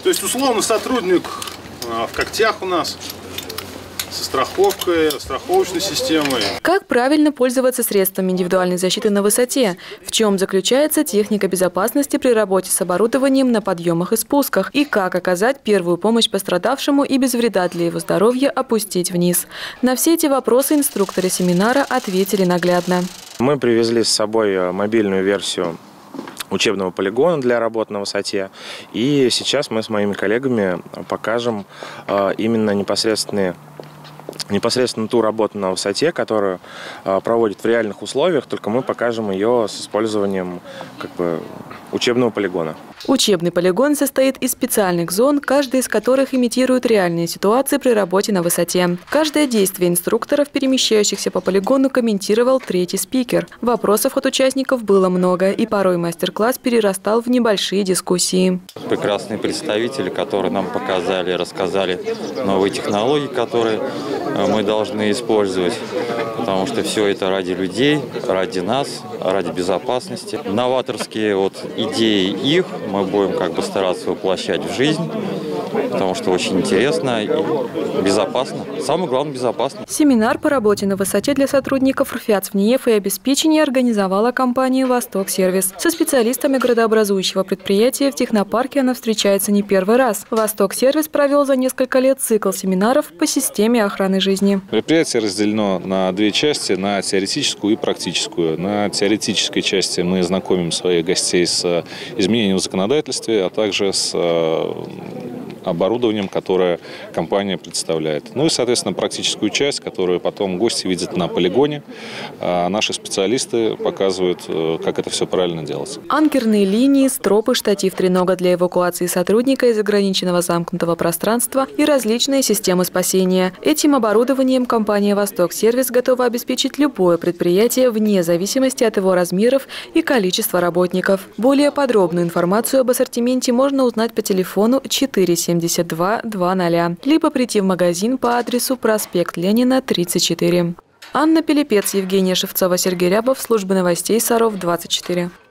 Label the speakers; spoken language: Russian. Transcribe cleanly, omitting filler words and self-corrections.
Speaker 1: То есть, условно, сотрудник в когтях у нас, со страховкой, страховочной системой.
Speaker 2: Как правильно пользоваться средствами индивидуальной защиты на высоте? В чем заключается техника безопасности при работе с оборудованием на подъемах и спусках? И как оказать первую помощь пострадавшему и без вреда для его здоровья опустить вниз? На все эти вопросы инструкторы семинара ответили наглядно.
Speaker 3: Мы привезли с собой мобильную версию учебного полигона для работы на высоте. И сейчас мы с моими коллегами покажем именно непосредственно ту работу на высоте, которую проводят в реальных условиях, только мы покажем ее с использованием учебного полигона.
Speaker 2: Учебный полигон состоит из специальных зон, каждая из которых имитирует реальные ситуации при работе на высоте. Каждое действие инструкторов, перемещающихся по полигону, комментировал третий спикер. Вопросов от участников было много, и порой мастер-класс перерастал в небольшие дискуссии.
Speaker 4: Прекрасные представители, которые нам показали, рассказали новые технологии, которые мы должны использовать, потому что все это ради людей, ради нас, ради безопасности. Новаторские идеи их мы будем стараться воплощать в жизнь, потому что очень интересно и безопасно. Самое главное – безопасно.
Speaker 2: Семинар по работе на высоте для сотрудников РФЯЦ-ВНИЕФ и обеспечения организовала компания «Восток Сервис». Со специалистами градообразующего предприятия в технопарке она встречается не первый раз. «Восток Сервис» провел за несколько лет цикл семинаров по системе охраны жизни.
Speaker 5: Предприятие разделено на две части – на теоретическую и практическую. На теоретической части мы знакомим своих гостей с изменением в законодательстве, а также с оборудованием, которое компания представляет. Ну и, соответственно, практическую часть, которую потом гости видят на полигоне. А наши специалисты показывают, как это все правильно делать.
Speaker 2: Анкерные линии, стропы, штатив тренога для эвакуации сотрудника из ограниченного замкнутого пространства и различные системы спасения. Этим оборудованием компания «Восток Сервис» готова обеспечить любое предприятие вне зависимости от его размеров и количества работников. Более подробную информацию об ассортименте можно узнать по телефону 472-00, либо прийти в магазин по адресу проспект Ленина, 34. Анна Пилипец, Евгения Шевцова, Сергей Рябов, служба новостей Саров, 24.